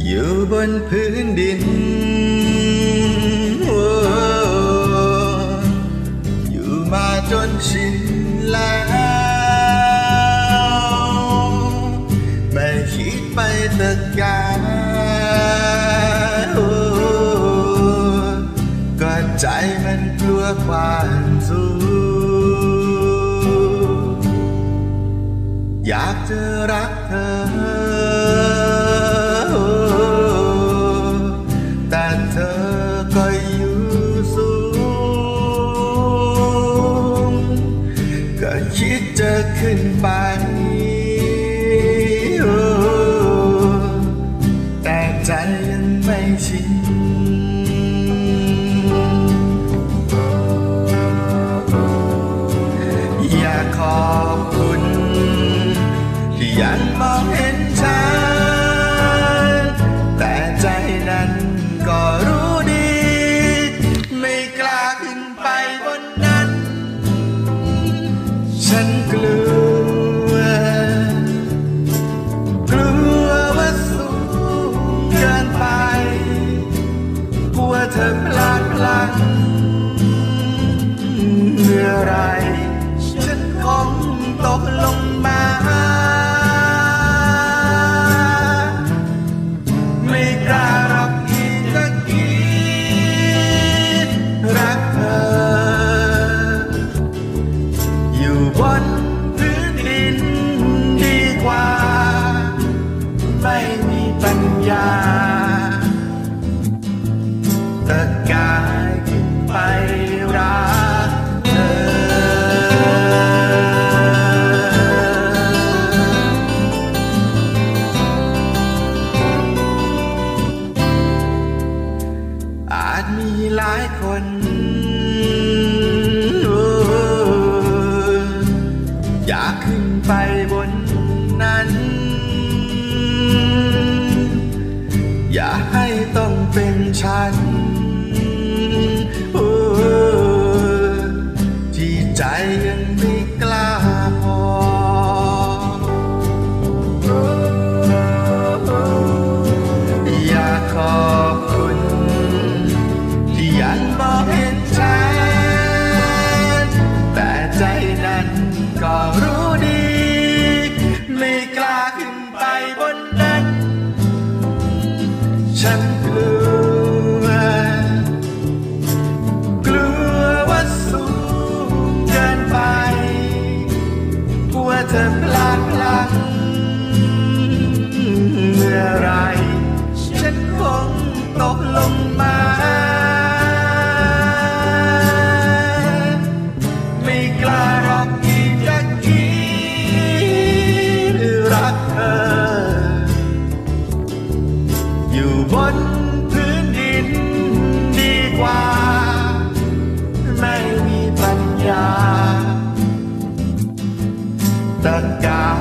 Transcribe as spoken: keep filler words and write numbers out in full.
อยู่บนพื้นดินอยู่มาจนชินแล้วไม่คิดไปตะการก็ใจมันกลัวความสูงอยากจะรักเธอแต่เธอก็อยู่สูงก็คิดจะขึ้นไปแต่ใจยังไม่ชินอยากขอบคุณที่ยังมองเห็นฉันแต่ใจนั้นก็รู้ดีไม่กล้าขึ้นไปบนนั้นฉันกลัวกลัวว่าสูงเกินไปกลัวเธอพลาดพลั้งเมื่อไรฉันคงตกลงมาไม่กล้ารักอีกตะกี้รักเธออยู่บนพื้นดินดีกว่าไม่มีปัญญาตะกายขึ้นไปรักเธออาจมีหลายคนอยากขึ้นไปบนนั้นอย่าให้ต้องเป็นฉันที่ใจยังไม่กล้าพออยากขอบคุณที่ยังมองเห็นฉันแต่ใจนั้นก็รู้ดีไม่กล้าขึ้นไปบนนั้นฉันกลัวกลัวว่าสูงเกินไปกลัวเธอพลาดพลั้งเมื่อไรฉันคงตกลงมาไม่กล้ารักอีกตะกี้รักเธออยู่บนพื้นดินดีกว่าไม่มีปัญญาตะกา